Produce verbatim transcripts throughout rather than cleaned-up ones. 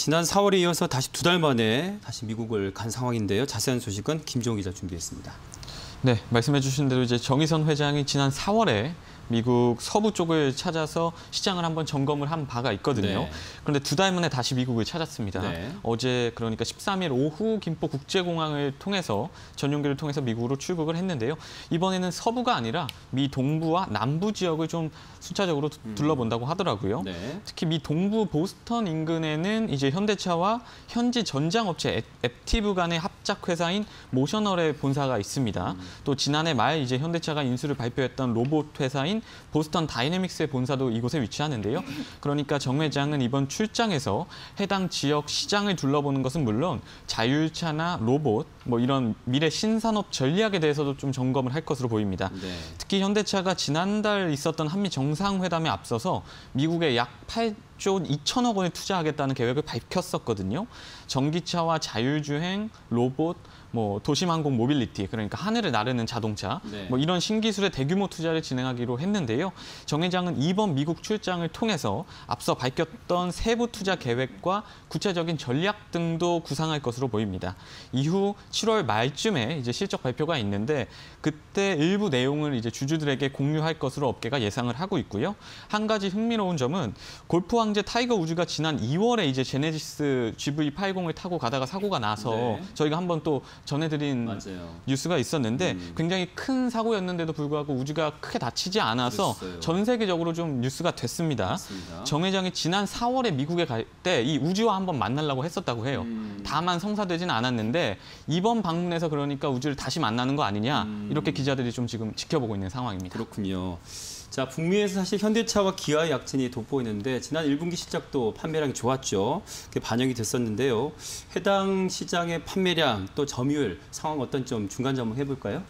지난 사월에 이어서 다시 두 달 만에 다시 미국을 간 상황인데요. 자세한 소식은 김종우 기자 준비했습니다. 네, 말씀해 주신 대로 이제 정의선 회장이 지난 사월에 미국 서부 쪽을 찾아서 시장을 한번 점검을 한 바가 있거든요. 네. 그런데 두 달 만에 다시 미국을 찾았습니다. 네. 어제 그러니까 십삼 일 오후 김포 국제공항을 통해서 전용기를 통해서 미국으로 출국을 했는데요. 이번에는 서부가 아니라 미 동부와 남부 지역을 좀 순차적으로 둘러본다고 하더라고요. 네. 특히 미 동부 보스턴 인근에는 이제 현대차와 현지 전장업체 앱티브 간의 합작 회사인 모셔널의 본사가 있습니다. 음. 또 지난해 말 이제 현대차가 인수를 발표했던 로봇 회사인 보스턴 다이내믹스의 본사도 이곳에 위치하는데요. 그러니까 정 회장은 이번 출장에서 해당 지역 시장을 둘러보는 것은 물론 자율차나 로봇, 뭐 이런 미래 신산업 전략에 대해서도 좀 점검을 할 것으로 보입니다. 네. 특히 현대차가 지난달 있었던 한미 정상회담에 앞서서 미국에 약 팔조 이천억 원을 투자하겠다는 계획을 밝혔었거든요. 전기차와 자율주행, 로봇, 뭐 도심항공 모빌리티, 그러니까 하늘을 나르는 자동차, 네. 뭐 이런 신기술의 대규모 투자를 진행하기로 했는데요. 정 회장은 이번 미국 출장을 통해서 앞서 밝혔던 세부 투자 계획과 구체적인 전략 등도 구상할 것으로 보입니다. 이후 칠월 말쯤에 이제 실적 발표가 있는데 그때 일부 내용을 이제 주주들에게 공유할 것으로 업계가 예상을 하고 있고요. 한 가지 흥미로운 점은 골프 황제 타이거 우즈가 지난 이월에 이제 제네시스 지브이 팔십을 타고 가다가 사고가 나서 네. 저희가 한번 또 전해드린 맞아요. 뉴스가 있었는데 음. 굉장히 큰 사고였는데도 불구하고 우즈가 크게 다치지 않아서 그랬어요. 전 세계적으로 좀 뉴스가 됐습니다. 맞습니다. 정 회장이 지난 사월에 미국에 갈 때 이 우즈와 한번 만나려고 했었다고 해요. 음. 다만 성사되지는 않았는데 이번 방문에서 그러니까 우즈를 다시 만나는 거 아니냐 음. 이렇게 기자들이 좀 지금 지켜보고 있는 상황입니다. 그렇군요. 자, 북미에서 사실 현대차와 기아의 약진이 돋보이는데 지난 일 분기 실적도 판매량이 좋았죠. 그게 반영이 됐었는데요. 해당 시장의 판매량 또 점유율 상황 어떤 좀 중간 점검 해볼까요?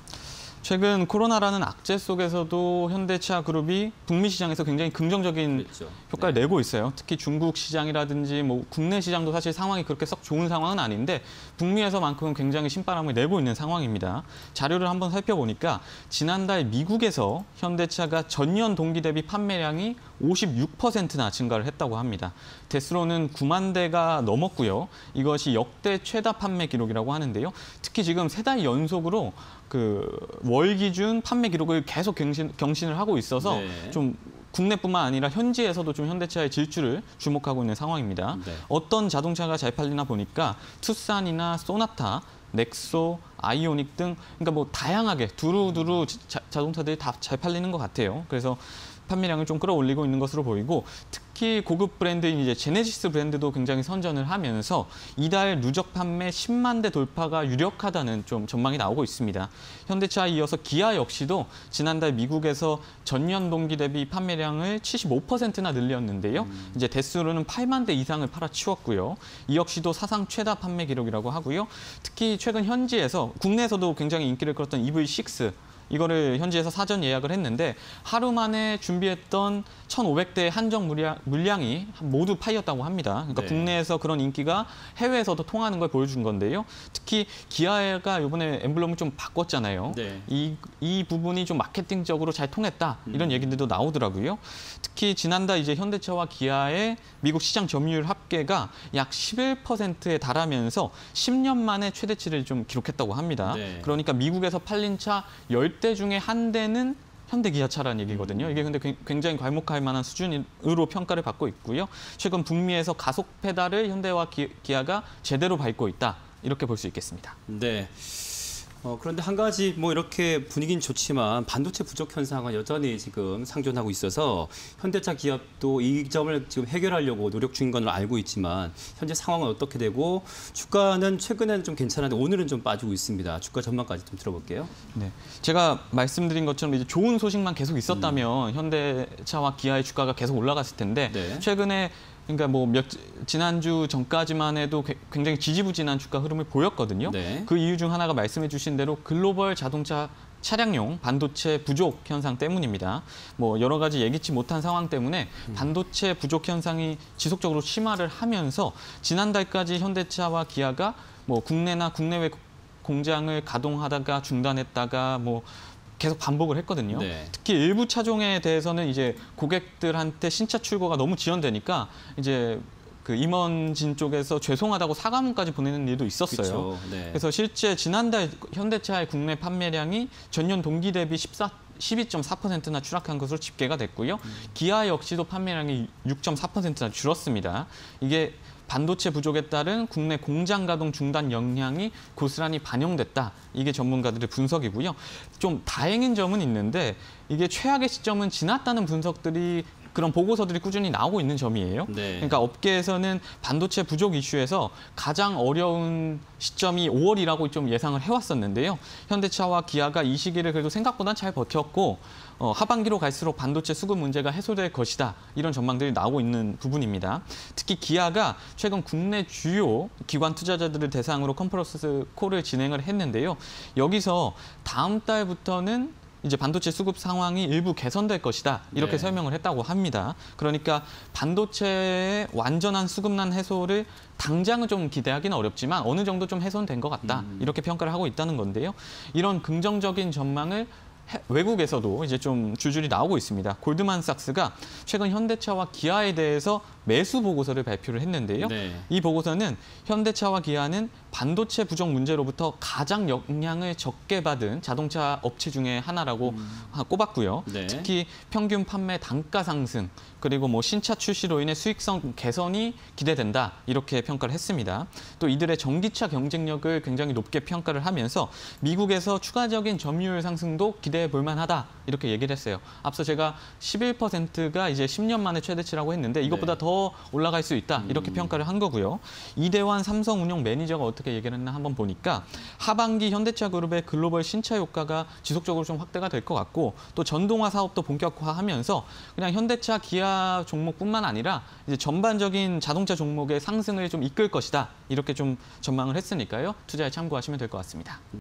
최근 코로나라는 악재 속에서도 현대차 그룹이 북미 시장에서 굉장히 긍정적인 그렇죠. 효과를 네. 내고 있어요. 특히 중국 시장이라든지 뭐 국내 시장도 사실 상황이 그렇게 썩 좋은 상황은 아닌데 북미에서만큼은 굉장히 신바람을 내고 있는 상황입니다. 자료를 한번 살펴보니까 지난달 미국에서 현대차가 전년 동기 대비 판매량이 오십육 퍼센트나 증가를 했다고 합니다. 대수로는 구만 대가 넘었고요. 이것이 역대 최다 판매 기록이라고 하는데요. 특히 지금 세 달 연속으로 그 월 기준 판매 기록을 계속 경신, 경신을 하고 있어서 네. 좀 국내뿐만 아니라 현지에서도 좀 현대차의 질주를 주목하고 있는 상황입니다. 네. 어떤 자동차가 잘 팔리나 보니까 투싼이나 소나타, 넥소, 아이오닉 등 그러니까 뭐 다양하게 두루두루 자, 자동차들이 다 잘 팔리는 것 같아요. 그래서 판매량을 좀 끌어올리고 있는 것으로 보이고 특히 고급 브랜드인 이제 제네시스 브랜드도 굉장히 선전을 하면서 이달 누적 판매 십만 대 돌파가 유력하다는 좀 전망이 나오고 있습니다. 현대차에 이어서 기아 역시도 지난달 미국에서 전년 동기 대비 판매량을 칠십오 퍼센트나 늘렸는데요. 음. 이제 대수로는 팔만 대 이상을 팔아치웠고요. 이 역시도 사상 최다 판매 기록이라고 하고요. 특히 최근 현지에서 국내에서도 굉장히 인기를 끌었던 이브이 육 이거를 현지에서 사전 예약을 했는데 하루 만에 준비했던 천오백 대의 한정 물량, 물량이 모두 팔렸다고 합니다. 그러니까 네. 국내에서 그런 인기가 해외에서도 통하는 걸 보여준 건데요. 특히 기아가 이번에 엠블럼을 좀 바꿨잖아요. 네. 이, 이 부분이 좀 마케팅적으로 잘 통했다. 이런 음. 얘기들도 나오더라고요. 특히 지난달 이제 현대차와 기아의 미국 시장 점유율 합계가 약 십일 퍼센트에 달하면서 십 년 만에 최대치를 좀 기록했다고 합니다. 네. 그러니까 미국에서 팔린 차 십 대 중에 한 대는 현대기아차라는 얘기거든요. 이게 근데 굉장히 괄목할 만한 수준으로 평가를 받고 있고요. 최근 북미에서 가속 페달을 현대와 기, 기아가 제대로 밟고 있다. 이렇게 볼 수 있겠습니다. 네. 어, 그런데 한 가지 뭐 이렇게 분위기는 좋지만 반도체 부족 현상은 여전히 지금 상존하고 있어서 현대차 기업도 이 점을 지금 해결하려고 노력 중인 건 알고 있지만 현재 상황은 어떻게 되고 주가는 최근에는 좀 괜찮은데 오늘은 좀 빠지고 있습니다. 주가 전망까지 좀 들어볼게요. 네, 제가 말씀드린 것처럼 이제 좋은 소식만 계속 있었다면 음. 현대차와 기아의 주가가 계속 올라갔을 텐데 네. 최근에 그러니까 뭐 몇 지난주 전까지만 해도 굉장히 지지부진한 주가 흐름을 보였거든요. 네. 그 이유 중 하나가 말씀해 주신 대로 글로벌 자동차 차량용 반도체 부족 현상 때문입니다. 뭐 여러 가지 예기치 못한 상황 때문에 반도체 부족 현상이 지속적으로 심화를 하면서 지난달까지 현대차와 기아가 뭐 국내나 국내외 공장을 가동하다가 중단했다가 뭐 계속 반복을 했거든요. 네. 특히 일부 차종에 대해서는 이제 고객들한테 신차 출고가 너무 지연되니까 이제 그 임원진 쪽에서 죄송하다고 사과문까지 보내는 일도 있었어요. 그렇죠. 네. 그래서 실제 지난달 현대차의 국내 판매량이 전년 동기 대비 십사 십이 점 사 퍼센트나 추락한 것으로 집계가 됐고요. 음. 기아 역시도 판매량이 육 점 사 퍼센트나 줄었습니다. 이게 반도체 부족에 따른 국내 공장 가동 중단 영향이 고스란히 반영됐다. 이게 전문가들의 분석이고요. 좀 다행인 점은 있는데 이게 최악의 시점은 지났다는 분석들이 그런 보고서들이 꾸준히 나오고 있는 점이에요. 네. 그러니까 업계에서는 반도체 부족 이슈에서 가장 어려운 시점이 오월이라고 좀 예상을 해왔었는데요. 현대차와 기아가 이 시기를 그래도 생각보다 잘 버텼고 어, 하반기로 갈수록 반도체 수급 문제가 해소될 것이다. 이런 전망들이 나오고 있는 부분입니다. 특히 기아가 최근 국내 주요 기관 투자자들을 대상으로 컨퍼런스 콜을 진행을 했는데요. 여기서 다음 달부터는 이제 반도체 수급 상황이 일부 개선될 것이다. 이렇게 네. 설명을 했다고 합니다. 그러니까 반도체의 완전한 수급난 해소를 당장은 좀 기대하기는 어렵지만 어느 정도 좀 해소는 된 것 같다. 음. 이렇게 평가를 하고 있다는 건데요. 이런 긍정적인 전망을 외국에서도 이제 좀 줄줄이 나오고 있습니다. 골드만삭스가 최근 현대차와 기아에 대해서 매수 보고서를 발표를 했는데요. 네. 이 보고서는 현대차와 기아는 반도체 부족 문제로부터 가장 영향을 적게 받은 자동차 업체 중에 하나라고 음. 꼽았고요. 네. 특히 평균 판매 단가 상승, 그리고 뭐 신차 출시로 인해 수익성 개선이 기대된다. 이렇게 평가를 했습니다. 또 이들의 전기차 경쟁력을 굉장히 높게 평가를 하면서 미국에서 추가적인 점유율 상승도 기대해 볼 만하다. 이렇게 얘기를 했어요. 앞서 제가 십일 퍼센트가 이제 십 년 만에 최대치라고 했는데 이것보다 네. 더 올라갈 수 있다. 이렇게 음. 평가를 한 거고요. 이대환 삼성 운영 매니저가 어떻게 얘기를 했나 한번 보니까 하반기 현대차 그룹의 글로벌 신차 효과가 지속적으로 좀 확대가 될 것 같고 또 전동화 사업도 본격화하면서 그냥 현대차, 기아 종목뿐만 아니라 이제 전반적인 자동차 종목의 상승을 좀 이끌 것이다. 이렇게 좀 전망을 했으니까요. 투자에 참고하시면 될 것 같습니다.